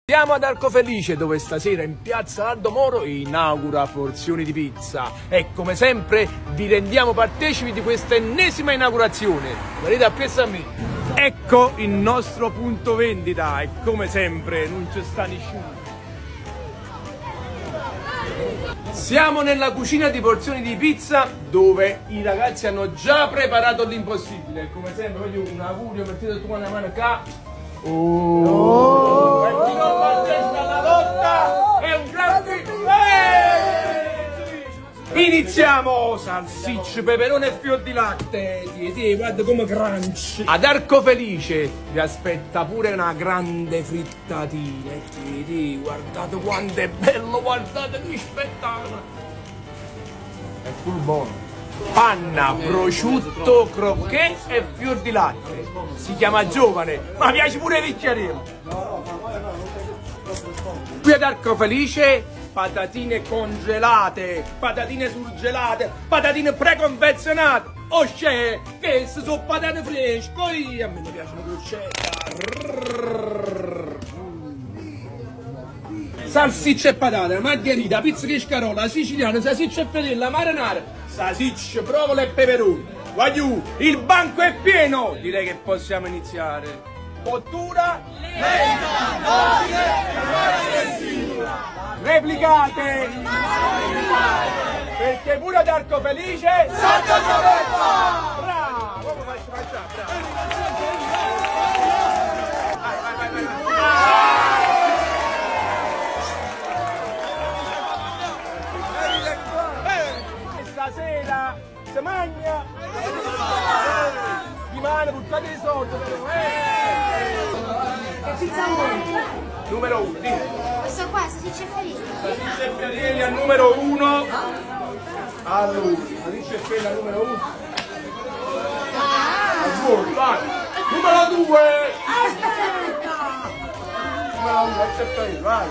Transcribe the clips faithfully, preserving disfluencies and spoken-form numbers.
Siamo ad Arcofelice, dove stasera in piazza Aldo Moro inaugura Porzioni di Pizza e come sempre vi rendiamo partecipi di questa ennesima inaugurazione. Venite appresso a me. Ecco il nostro punto vendita e come sempre non ci sta nessuno. Siamo nella cucina di Porzioni di Pizza dove i ragazzi hanno già preparato l'impossibile e come sempre voglio un augurio, mettete tu una mano qua. Oh, oh. E chi non la testa alla lotta è un grande. Eh! Iniziamo! Salsicce, peperone e fior di latte. Sì, sì, guarda come crunch. Ad Arcofelice vi aspetta pure una grande frittatina. Sì, sì, guardate quanto è bello, guardate che spettacolo. È full buono. Panna, prosciutto, crocchè e fior di latte. Si chiama giovane, ma piace pure vecchiarello. Qui ad Arcofelice, patatine congelate, patatine surgelate, patatine preconfezionate. Oh c'è, che sono patate fresche, a me mi piacciono crocette. Salsiccia e patate, margherita, pizza di scarola, siciliana, salsiccia e fedella, marinara, salsiccia, provola e peperoni. Guagliù, il banco è pieno! Direi che possiamo iniziare. Cottura lenta, dolce e aggressiva. Replicate! Perché pure ad Arcofelice Santa Giovetta! Bravo! Come faccio facciamo? Vai, vai, vai, vai! Stasera si mangia di mano, buttate i soldi che pizza vuoi? Numero uno, dimmi. Questo qua, salsiccia e felice. Salsiccia e felice al numero uno. Allora, salsiccia e felice al numero uno. Al buono, vai. Numero due. Aspetta. Numero uno, accetta io, vai.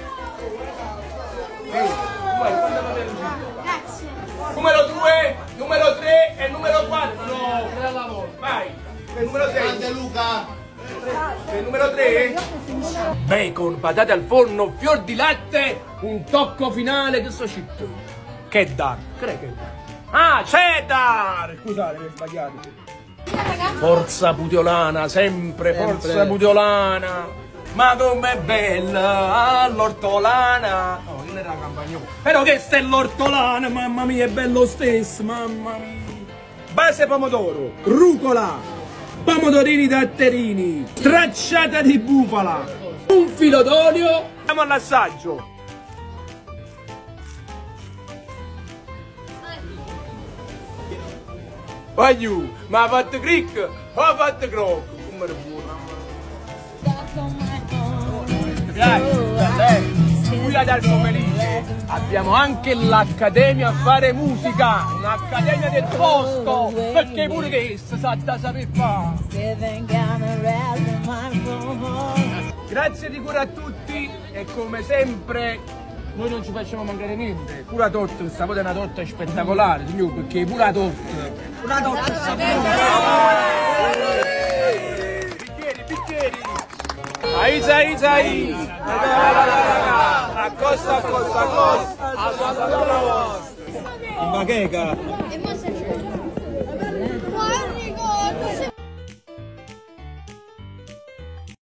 Vai, quando va bene. Grazie. Numero due, numero tre e numero quattro. No, tre alla volta. Vai. Il numero sei. Grande Luca. Il numero tre. Bacon, patate al forno, fior di latte, un tocco finale che sto scitto. Cheddar. Che che Ah, cheddar! Scusate, mi ho sbagliato. Forza Puteolana, sempre, sempre. Forza Puteolana. Ma com'è bella l'ortolana! No, non era campagnolo. Però che sta è l'ortolana, mamma mia, è bello stesso, mamma mia! Base pomodoro, rucola, pomodorini datterini, stracciata di bufala, un filo d'olio. Andiamo all'assaggio. Vai giù, ma ha fatto cric o ha fatto croc? Come è buona! Qui ad Arcofelice abbiamo anche l'Accademia a fare musica, un'accademia del posto, perché pure che sa da saper fare. Grazie di cuore a tutti e come sempre noi non ci facciamo mancare niente. Pure la torta, questa volta è una torta spettacolare, signor, perché pure la torta. Una torta spettacolare. Bicchieri, bicchieri. Aiza, aiza, aiza! Accosta, accosta, accosta! In bacheca!